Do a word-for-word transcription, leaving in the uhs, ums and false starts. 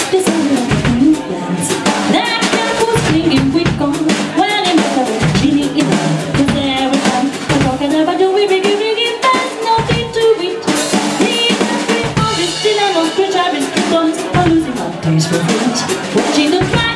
They say we have new plans. That cat was singing with gone. When I met her with Joni in the cause every time we're talking about the we big big fast, nothing to it. Need that we found it still I'm not rich, I've been stripped on. I'm losing my taste for things. Watching the